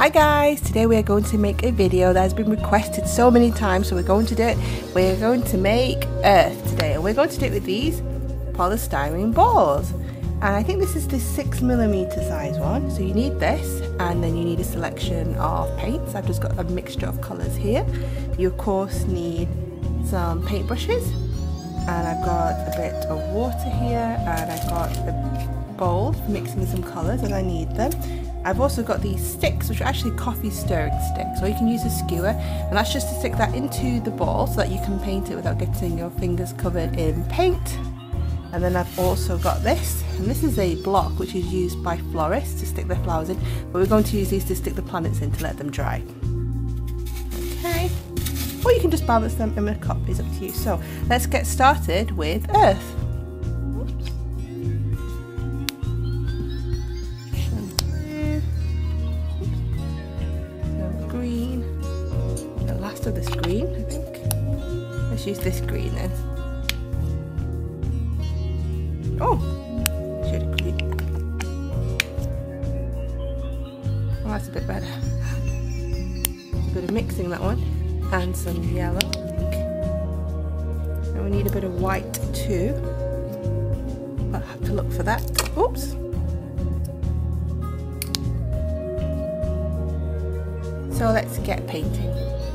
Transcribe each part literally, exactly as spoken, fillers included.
Hi guys, today we are going to make a video that has been requested so many times, so we're going to do it. We're going to make Earth today, and we're going to do it with these polystyrene balls. And I think this is the six millimeter size one, so you need this, and then you need a selection of paints. I've just got a mixture of colours here. You of course need some paintbrushes, and I've got a bit of water here, and I've got a bowl for mixing some colours, and I need them. I've also got these sticks, which are actually coffee stirring sticks, or you can use a skewer, and that's just to stick that into the ball so that you can paint it without getting your fingers covered in paint. And then I've also got this, and this is a block which is used by florists to stick their flowers in, but we're going to use these to stick the planets in to let them dry. Okay, or you can just balance them in a cup, it's up to you. So let's get started with Earth. Of this green, I think. Let's use this green then. Oh, should have green. Oh, that's a bit better. A bit of mixing that one, and some yellow. And we need a bit of white too. I'll have to look for that. Oops. So let's get painting.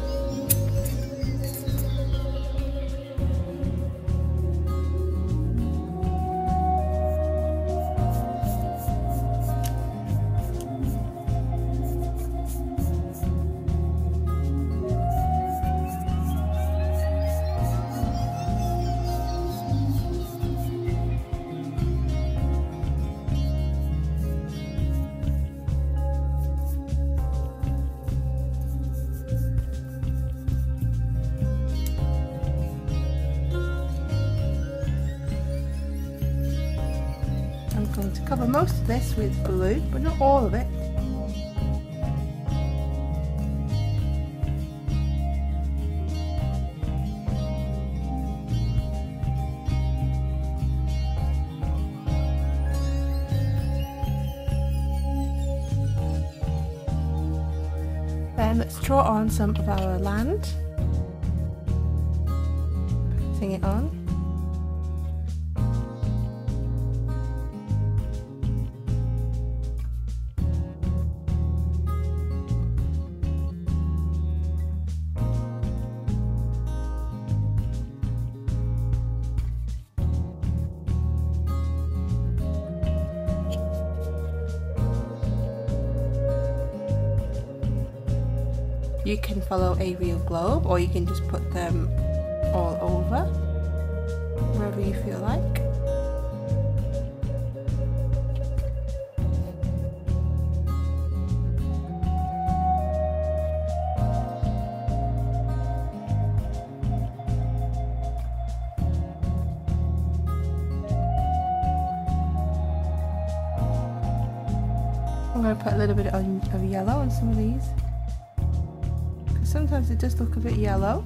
I'm going to cover most of this with blue, but not all of it. Then let's draw on some of our land, putting it on. You can follow a real globe, or you can just put them all over, wherever you feel like. I'm going to put a little bit of yellow on some of these. Sometimes it does look a bit yellow.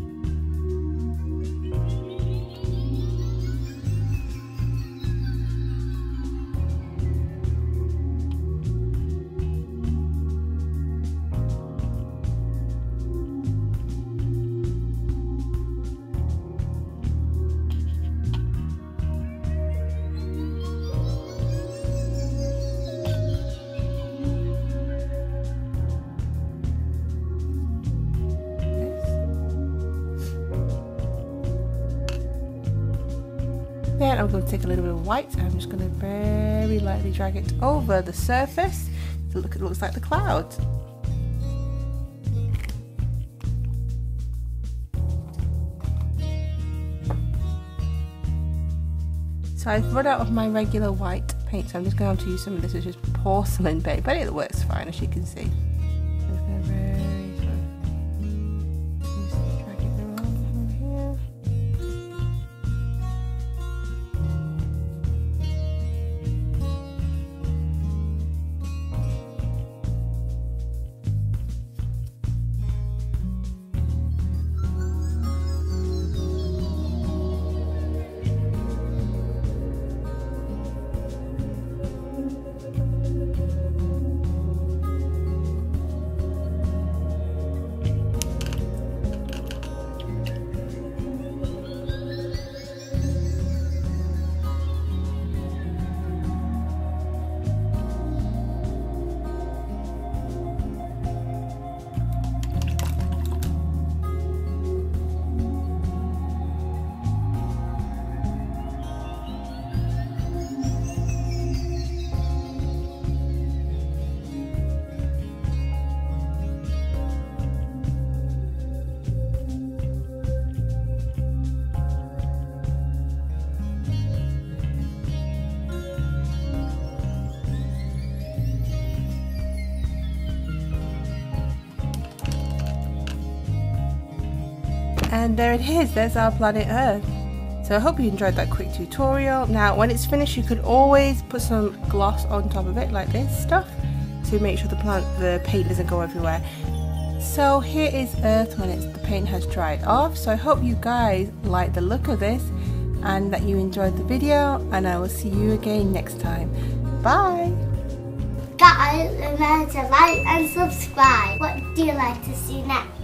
Then I'm going to take a little bit of white, and I'm just going to very lightly drag it over the surface to look, it looks like the clouds. So I've run out of my regular white paint, so I'm just going to have to use some of this, which is porcelain paint, but it works fine, as you can see. And there it is, there's our planet Earth. So I hope you enjoyed that quick tutorial. Now when it's finished you could always put some gloss on top of it like this stuff to make sure the plant the paint doesn't go everywhere. So here is Earth when it's, the paint has dried off. So I hope you guys like the look of this and that you enjoyed the video, and I will see you again next time. Bye! Guys, remember to like and subscribe. What do you like to see next?